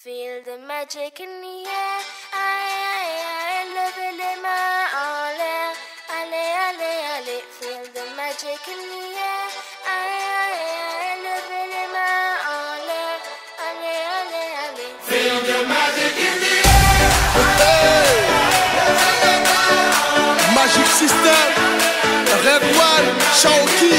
Feel the magic in the air. Aïe, levez les mains en l'air. Allez, allez, allez. Feel the magic in the air. Aïe, levez les mains en l'air. Allez, allez, allez. Feel the magic in the air. Magic System, Red One, Shaoki.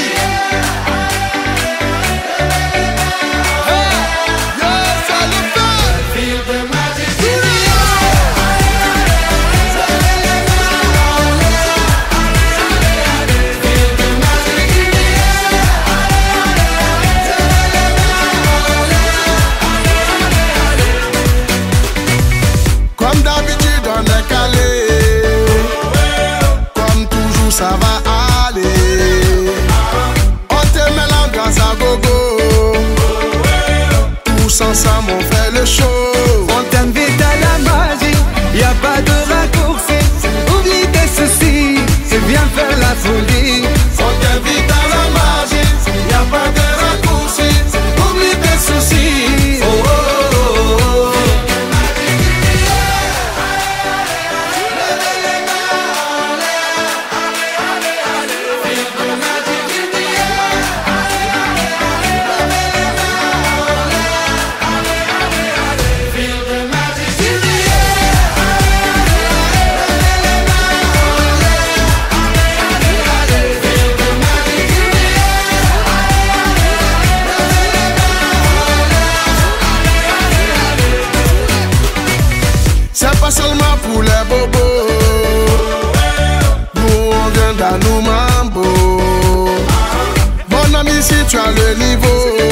Comme d'habitude on est calé, comme toujours ça va aller. On te met l'ambiance à gogo, tous ensemble on fait le show. On t'invite à la magie, y a pas de raccourci. Oublie tes soucis, c'est bien faire la folie. On t'invite à la magie, y a pas de raccourci. Oublie tes soucis. Oh, oh, oh, oh. C'est pas seulement pour les bobos, nous on vient d'Anoumambo. Mon ami, si tu as le niveau,